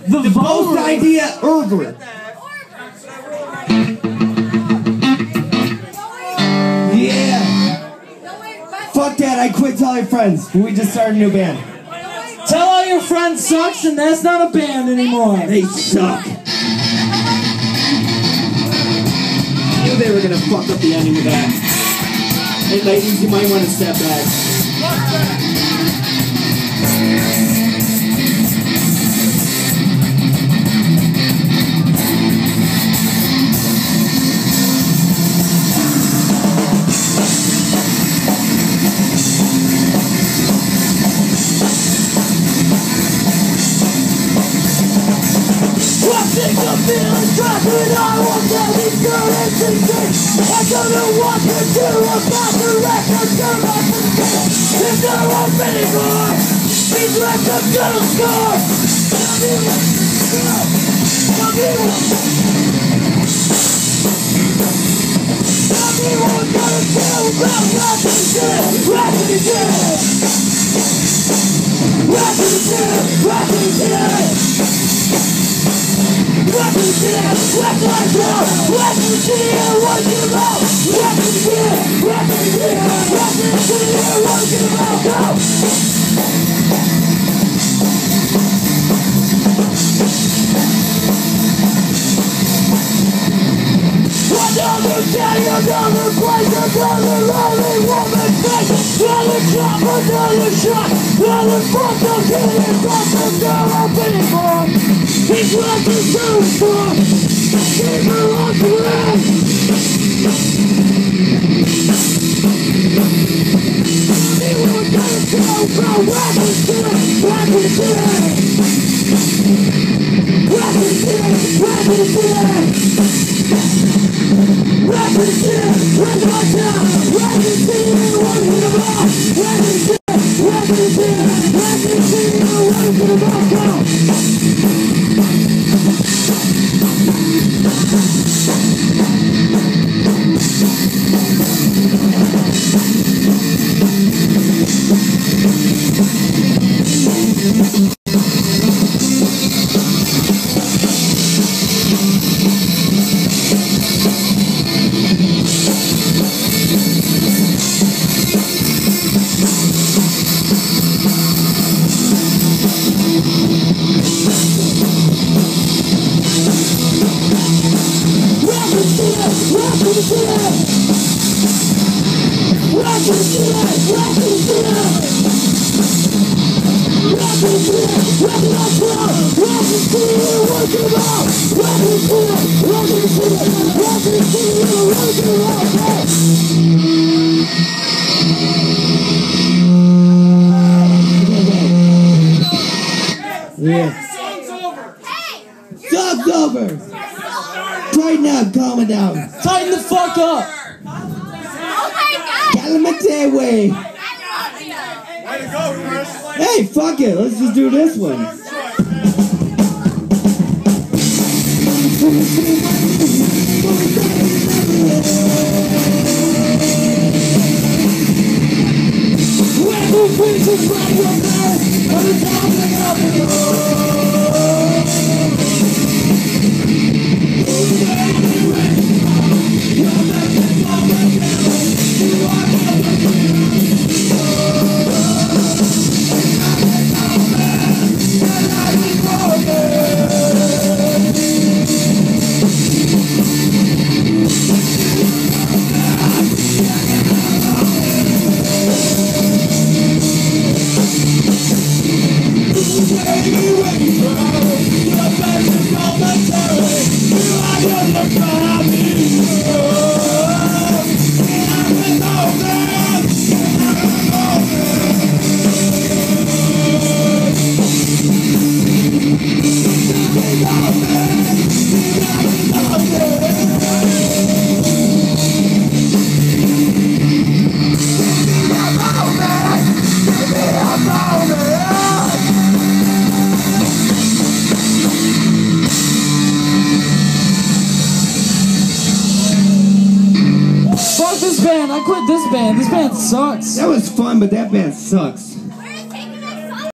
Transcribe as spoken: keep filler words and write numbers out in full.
The, the post idea over. Yeah. Fuck that, I quit. Tell your friends. We just started a new band. Tell all your friends sucks and that's not a band anymore. They suck. I knew they were gonna fuck up the ending of that. Hey ladies, you might want to step back. Feeling trapped and I won't tell me good and secret. I don't know what to do about the record turn off the score. There's no hope anymore. These records don't score. Tell me what to do. Tell me what to do. Tell me what we're gonna do about rapping shit. Rapping shit. Rapping shit. Rapping shit. Rapping shit, rap like that. Rapping shit, what you about? Rapping shit, rapping shit, rapping shit, what you about? Go! Another day, another place, another lonely woman face. Another drop, another shot, another fuck, don't get it back, there's no hope anymore. These records don't stop, these are on the way. They were gonna go about rapping shit, rapping shit. Rapping shit, rapping shit. Rapping shit, rapping my town. Rapping shit, what is it about? Rapping shit, rapping shit, rapping shit, what is it about? Go! Yeah. Song's over. Right now, calm it down. Tighten the fuck up. Calamite way. Way to go, Chris. Hey, fuck it. Let's just do this one. Fuck this band, I quit this band. This band sucks. That was fun, but that band sucks.